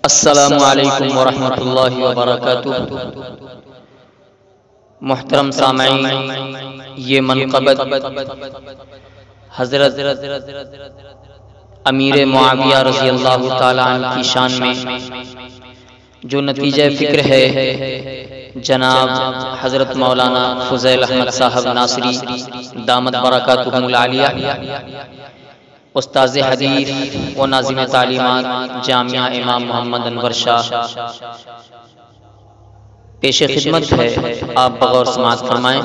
السلام علیکم ورحمۃ اللہ وبرکاتہ۔ محترم سامعین، یہ منقبت حضرت امیر معاویہ رضی اللہ تعالیٰ عنہ کی شان میں جو نتیجہ فکر ہے جناب حضرت مولانا فضیل احمد صاحب ناصری دامت برکاتہم العالیہ، استاذ حدیث و ناظم تعلیمات جامعہ امام محمد انور شاہ، پیش خدمت ہے، آپ بغور سماعت فرمائیں۔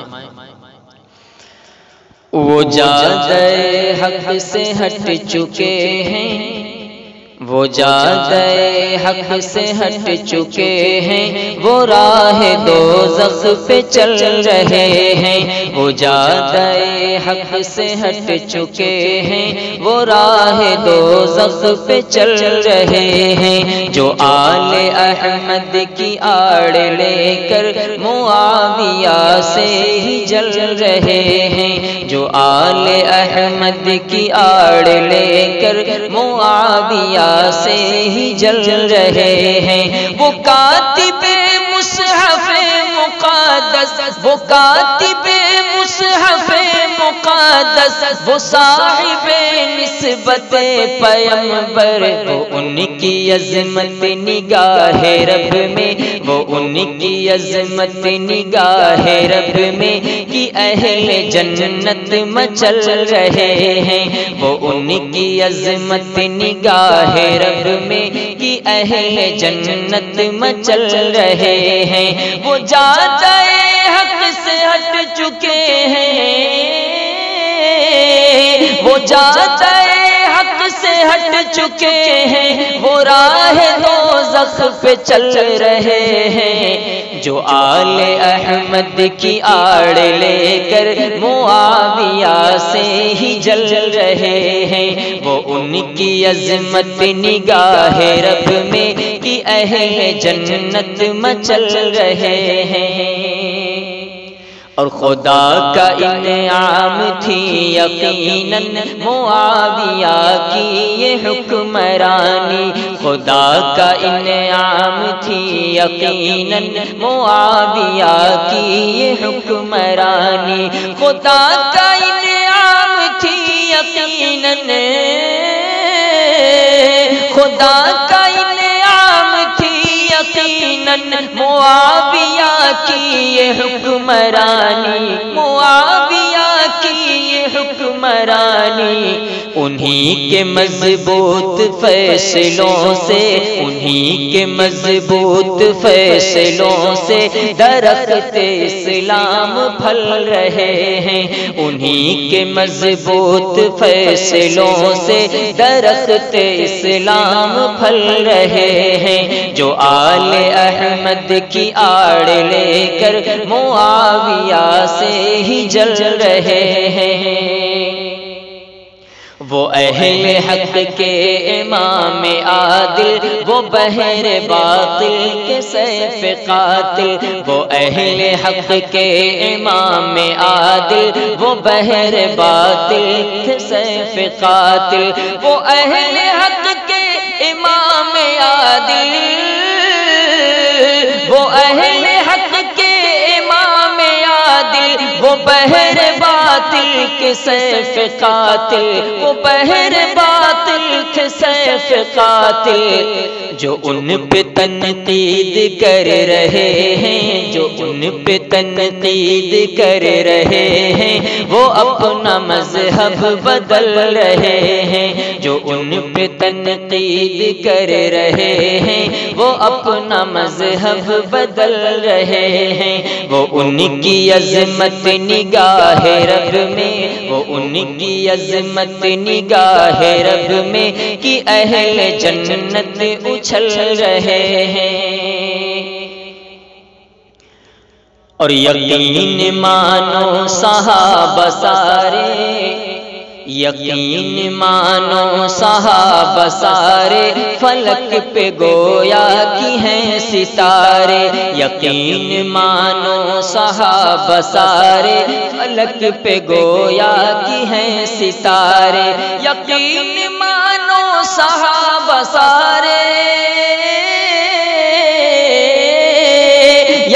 وہ جادہ حق سے ہٹ چکے ہیں، وہ جادہ حق سے ہٹ چکے ہیں، وہ راہ دوزخ پہ چل رہے ہیں۔ وہ جادہ حق سے ہٹ چکے ہیں، وہ راہ دوزخ پہ چل رہے ہیں۔ جو آل احمد کی آڑ لے کر معاویہ سے ہی جل رہے ہیں، جو آل احمد کی آڑ لے کر معاویہ سے ہی جل رہے ہیں۔ وہ کاتب مصحف مقدس، وہ کاتب مصحف مقدس، وہ صاحب نسبت پیغمبر، وہ ان کی عظمت نگاہ رب میں، وہ ان کی عظمت نگاہ رب میں کہ اہل جنت مچل رہے ہیں۔ وہ ان کی عظمت نگاہ رب میں کہ اہل جنت مچل رہے ہیں۔ وہ جادہ حق سے ہٹ چکے ہیں، وہ جادہ حق سے ہٹ چکے ہیں، وہ راہ دوزخ پہ چل رہے ہیں۔ جو آل احمد کی آڑ لے کر معاویہ سے ہی جل رہے ہیں، وہ ان کی عظمت نگاہ رب میں کہ اہل جنت مچل رہے ہیں۔ اور خدا کا انعام تھی یقیناً معاویہ کی یہ حکمرانی، خدا کا انعام تھی یقیناً معاویہ کی یہ حکمرانی، خدا کا انعام تھی یقیناً، خدا کا انعام تھی یقیناً معاویہ کی یہ حکمرانی، معاویہ کی یہ حکمرانی۔ انہی کے مضبوط فیصلوں سے، انہی کے مضبوط فیصلوں سے درخت اسلام پھل رہے ہیں، انہی کے مضبوط فیصلوں سے درخت اسلام پھل رہے ہیں۔ جو آل احمد کی آڑ لے کر معاویہ سے ہی جل رہے ہیں۔ وہ اہل حق کے امام عادل، وہ بحر باطل کے سیف قاتل، وہ اہل حق کے امام عادل، وہ بحر باطل کے سیف قاتل، وہ اہل حق کے امام عادل، وہ اہل حق کے امام عادل، وہ بحر باطل کے سیف قاتل، وہ بحر باطل کے سیف قاتل۔ جو ان پہ تنقید کر رہے ہیں، جو ان پہ تنقید کر رہے ہیں، وہ اپنا مذہب بدل رہے ہیں۔ جو ان پہ تنقید کر رہے ہیں، وہ اپنا مذہب بدل رہے ہیں۔ وہ ان کی عظمت نگاہ رب میں، وہ ان کی عظمت نگاہ رب میں کہ اہل جنت اچھل رہے ہیں۔ اور یقین مانو صحابہ سارے، یقین مانو صحابہ سارے، فلک پہ گویا کی ہیں ستارے۔ یقین مانو صحابہ سارے، فلک پہ گویا کی ہیں ستارے۔ یقین مانو صحابہ سارے،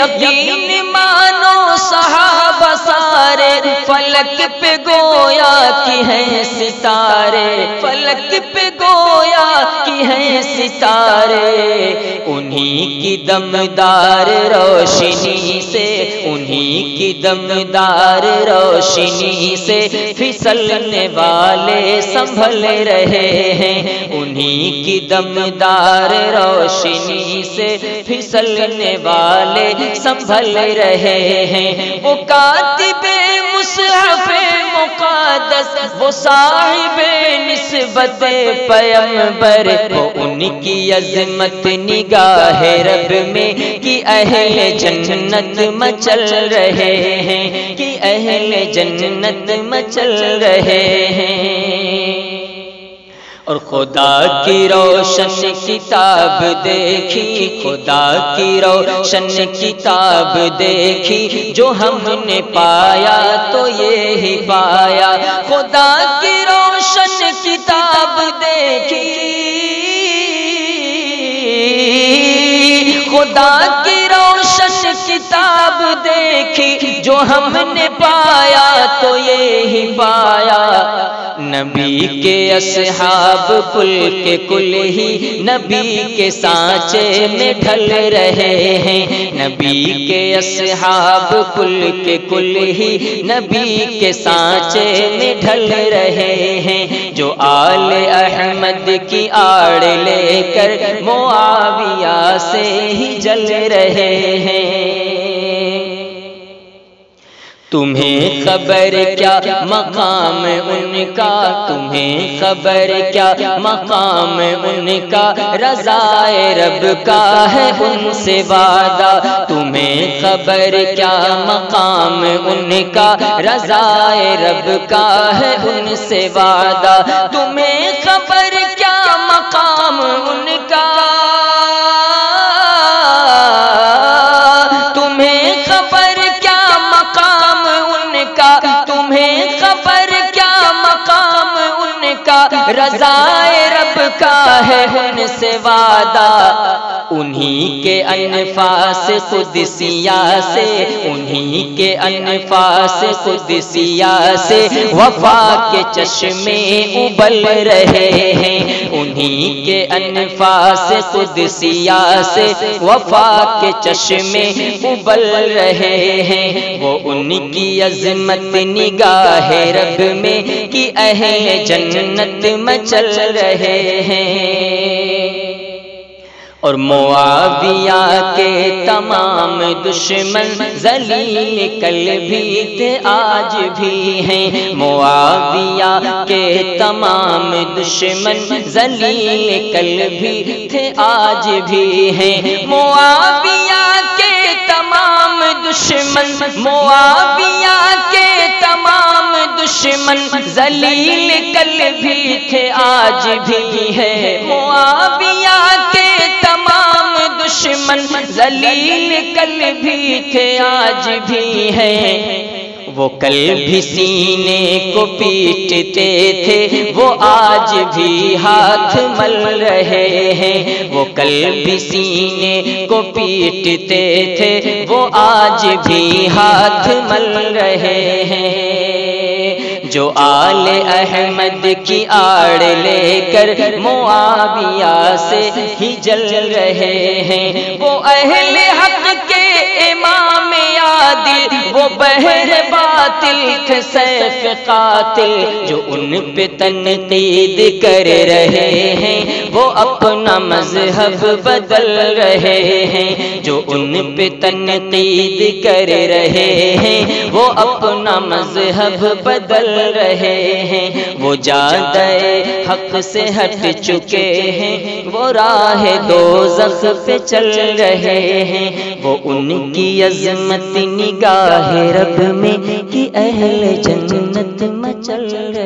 یقین مانو صحابہ سارے فلک پہ گویا کی ہیں ستارے، فلک پہ گویا کی ہیں ستارے، انہی کی دمدار روشنی سے، انہی کی دمدار روشنی سے پھسلنے والے سنبھل رہے ہیں، انہی کی دمدار روشنی سے پھسلنے والے سنبھل رہے ہیں، وہ کاتب مصحف مقدس، وہ صاحب نسبت پیغمبر، وہ ان کی عظمت نگاہ رب میں کہ اہل جنت مچل رہے ہیں، کہ اہل جنت مچل رہے ہیں۔ اور خدا کی روشن کتاب دیکھی، خدا کی روشن کتاب دیکھی، جو ہم نے پایا تو یہی پایا، خدا کی روشن کتاب دیکھی، خدا کی روشن کتاب دیکھی، جو ہم نے پایا تو یہی پایا، نبی کے اصحاب کل کے کل ہی نبی کے سانچے میں ڈھل رہے ہیں، نبی کے اصحاب کل کے کل ہی نبی کے سانچے میں ڈھل رہے ہیں، جو آل احمد کی آڑ لے کر معاویہ سے ہی جل رہے ہیں۔ تمہیں خبر کیا مقام ان کا، تمہیں خبر کیا مقام ان کا، رضائے رب کا ہے ان سے وعدہ، تمہیں خبر کیا مقام ان کا، رضائے رب کا ہے ان سے وعدہ، تمہیں خبر کیا مقام ان کا، تمہیں خبر کیا مقام ان کا، رضائے رب کا ہے ان سے وعدہ، انہی کے انفاس قدسیہ سے، انہی کے انفاس قدسیہ سے وفا کے چشمے ابل رہے ہیں، انہی کے انفاس قدسیہ سے وفا کے چشمے ابل رہے ہیں، وہ ان کی عظمت نگاہ رب میں کہ اہل جنت مچل رہے ہیں۔ اور معاویہ کے تمام دشمن ذلیل کل بھی تھے آج بھی ہیں، معاویہ کے تمام دشمن ذلیل کل بھی تھے آج بھی ہیں، معاویہ کے تمام دشمن، معاویہ کے تمام دشمن ذلیل کل بھی تھے آج بھی ہے، معاویہ کے تمام دشمن ذلیل کل بھی تھے آج بھی ہیں، وہ کل بھی سینے کو پیٹتے تھے وہ آج بھی ہاتھ مل رہے ہیں، وہ کل بھی سینے کو پیٹتے تھے وہ آج بھی ہاتھ مل رہے ہیں، جو آل احمد کی آڑ لے کر معاویہ سے ہی جل رہے ہیں، وہ اہل حق کے امام عادل، وہ بہر باطل تھے سیف قاتل، جو ان پہ تنقید کر رہے ہیں وہ اپنا مذہب بدل رہے ہیں، جو ان پہ تنقید کر رہے ہیں وہ اپنا مذہب بدل رہے ہیں، وہ جادہ حق سے ہٹ چکے ہیں، وہ راہ دوزخ پہ چل رہے ہیں، وہ ان کی عظمت نگاہ رب میں کہ اہل جنت مچل رہے ہیں۔